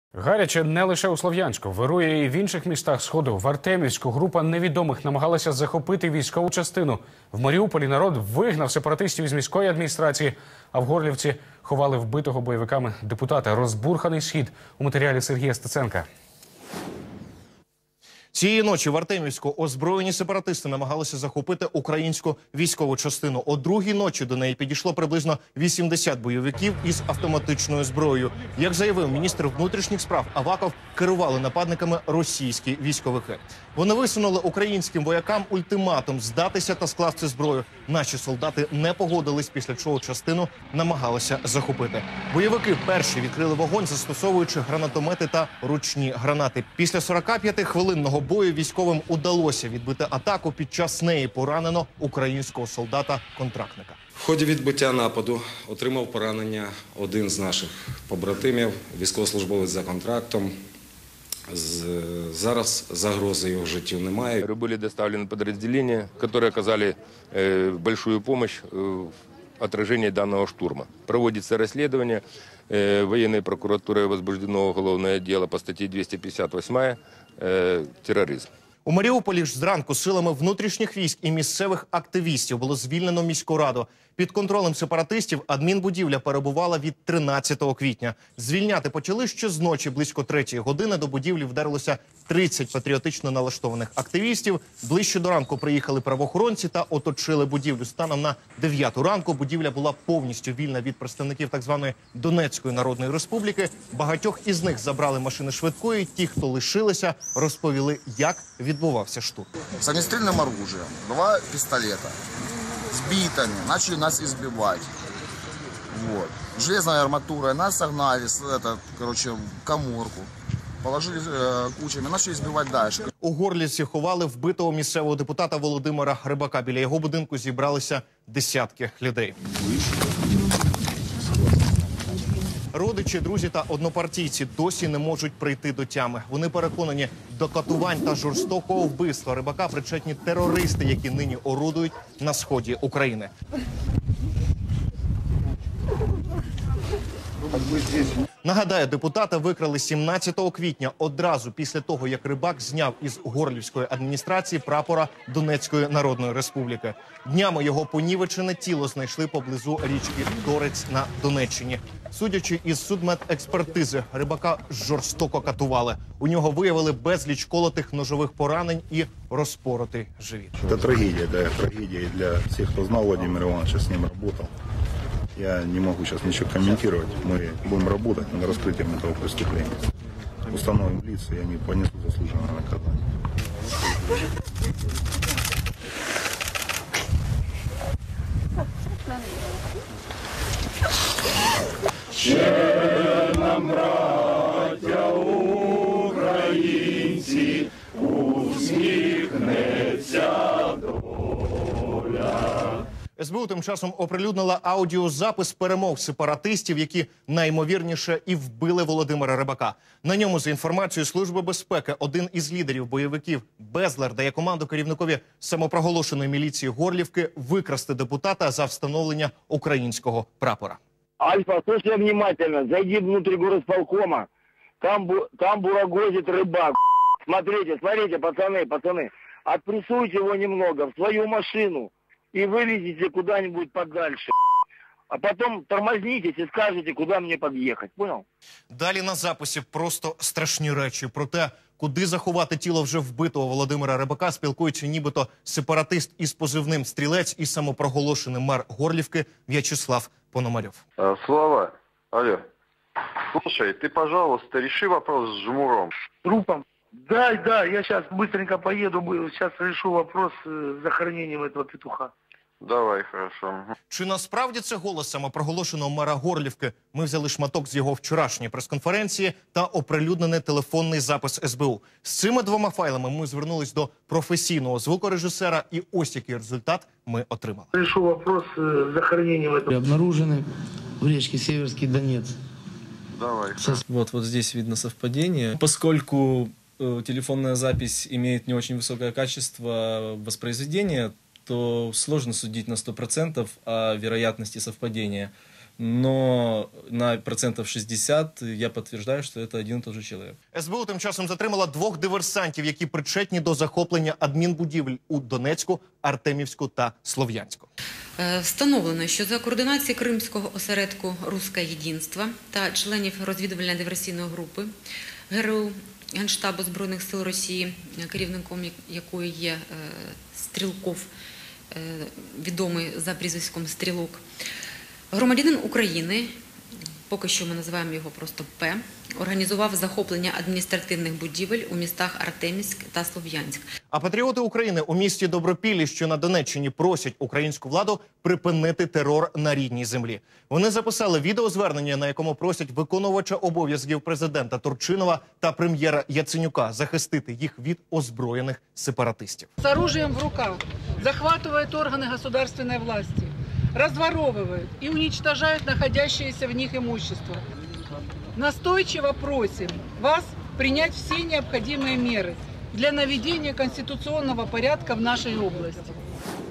Гаряче не лише у Слов'янську. Вирує і в інших містах Сходу. В Артемівську група невідомих намагалася захопити військову частину. В Маріуполі народ вигнав сепаратистів із міської адміністрації, а в Горлівці ховали вбитого бойовиками депутата. Розбурханий схід у матеріалі Сергія Стеценка. Цієї ночі в Артемівську озброєні сепаратисти намагалися захопити українську військову частину. О другій ночі до неї підійшло приблизно 80 бойовиків із автоматичною зброєю. Як заявив міністр внутрішніх справ Аваков, керували нападниками російські військовики. Вони висунули українським воякам ультиматум здатися та скласти зброю. Наші солдати не погодились, після чого частину намагалися захопити. Бойовики перші відкрили вогонь, застосовуючи гранатомети та ручні гранати. Після 45-хвилинного бою військовим удалося відбити атаку. Під час неї поранено українського солдата-контрактника. В ході відбиття нападу отримав поранення один з наших побратимів, військовослужбовець за контрактом. Зараз загрози його життю немає. Были доставлены подразделения, которые оказали большую помощь в отражении данного штурма. Проводится расследование. Военной прокуратурой возбуждено уголовное дело по статье 258 «Терроризм». У Маріуполі ж зранку силами внутрішніх військ і місцевих активістів було звільнено міську раду. Під контролем сепаратистів адмінбудівля перебувала від 13 квітня. Звільняти почали ще з ночі. Близько 3-ї години до будівлі вдарилося 30 патріотично налаштованих активістів. Ближче до ранку приїхали правоохоронці та оточили будівлю. Станом на 9-ту ранку будівля була повністю вільна від представників так званої Донецької Народної Республіки. Багатьох із них забрали машини швидкої. Ті, хто лишилися, розповіли, як відбувався штурм. С огнестрельным оружием, 2 пистолета, с битами, начали нас избивать. Вот. Железной арматурой нас согнали в каморку, положили кучами, начали избивать дальше. У Горлівці ховали вбитого місцевого депутата Володимира Рибака. Біля його будинку зібралися десятки людей. Родичі, друзі та однопартійці досі не можуть прийти до тями. Вони переконані, до катувань та жорстокого вбивства Рибака причетні терористи, які нині орудують на сході України. Нагадаю, депутата викрали 17 квітня, одразу після того, як Рибак зняв із Горлівської адміністрації прапора Донецької Народної Республіки. Днями його понівечене тіло знайшли поблизу річки Торець на Донеччині. Судячи із судмедекспертизи, Рибака жорстоко катували. У нього виявили безліч колотих ножових поранень і розпоротий живіт. Це трагедія, трагедія для всіх, хто знав Владимира Ивановича, з ним працював. Я не могу сейчас ничего комментировать. Мы будем работать над раскрытием этого преступления. Установим лица, и они понесут заслуженное наказание. Ще нам, браття українці, усміхнеться доля. СБУ тим часом оприлюднила аудіозапис перемов сепаратистів, які найімовірніше і вбили Володимира Рибака. На ньому, за інформацією Служби безпеки, один із лідерів бойовиків Безлер дає команду керівникові самопроголошеної міліції Горлівки викрасти депутата за встановлення українського прапора. Альфа, слушай внимательно, зайди внутрь горосполкома, там бурагозит Рыбак. Смотрите, пацаны, отпрессуйте его немного в свою машину и вывезите куда-нибудь подальше. А потом тормознитесь и скажете, куда мне подъехать, понял? Далі на записі просто страшні речі. Про те, куди заховати тіло вже вбитого Володимира Рибака, спілкується нібито сепаратист із позивним «Стрілець» і самопроголошений мер Горлівки В'ячеслав Пономарьов. Слава, алло. Слушай, ты, пожалуйста, реши вопрос с Жмуром. Трупом? Да, я сейчас быстренько поеду, сейчас решу вопрос с захоронением этого петуха. Давай, хорошо. Чи насправді це голос самопроголошеного мера Горлівки? Ми взяли шматок з його вчорашньої прес-конференції та оприлюднений телефонний запис СБУ. З цими двома файлами ми звернулись до професійного звукорежисера, і ось який результат ми отримали. Решу вопрос с захоронением этого. Обнаружены в речке Северский Донец. Давай. Вот здесь видно совпадение. Поскольку телефонная запись имеет не очень высокое качество воспроизведения, то сложно судить на 100% о вероятности совпадения. но на процентов 60 я подтверждаю, что это один и тот же человек. СБУ тим часом затримала 2 диверсантів, які причетні до захоплення адмінбудівель у Донецьку, Артемівську та Слов'янську. Встановлено, що за координації Кримського осередку «Русське єдинство» та членів розвідувально-диверсійної групи ГРУ Генштабу Збройних сил Росії, керівником якої є Стрілков, відомий за прізвиськом Стрілок, громадянин України, поки що ми називаємо його просто П, організував захоплення адміністративних будівель у містах Артемівськ та Слов'янськ. А патріоти України у місті Добропіллі, що на Донеччині, просять українську владу припинити терор на рідній землі. Вони записали відеозвернення, на якому просять виконувача обов'язків президента Турчинова та прем'єра Яценюка захистити їх від озброєних сепаратистів. С оружием в руках захватывают органы государственной власти, разворовывают и уничтожают находящееся в них имущество. Настойчиво просим вас принять все необходимые меры для наведения конституционного порядка в нашей области.